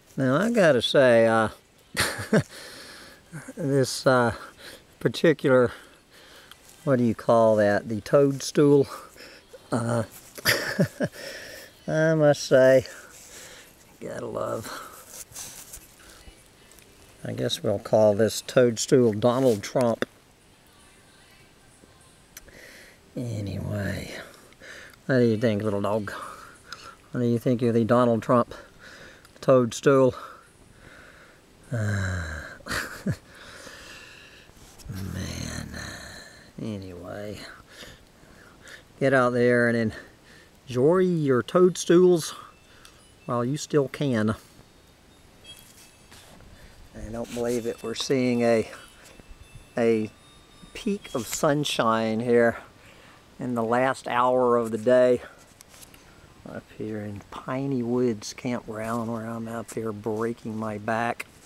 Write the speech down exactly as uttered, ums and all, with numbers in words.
Now I gotta say, uh, this uh, particular, what do you call that, the toadstool, uh, I must say, gotta love. I guess we'll call this toadstool Donald Trump. Anyway, what do you think, little dog? What do you think of the Donald Trump toadstool? Uh, man, anyway, get out there and enjoy your toadstools while you still can. I don't believe it. We're seeing a a peak of sunshine here in the last hour of the day up here in Piney Woods Campground, where I'm out there breaking my back.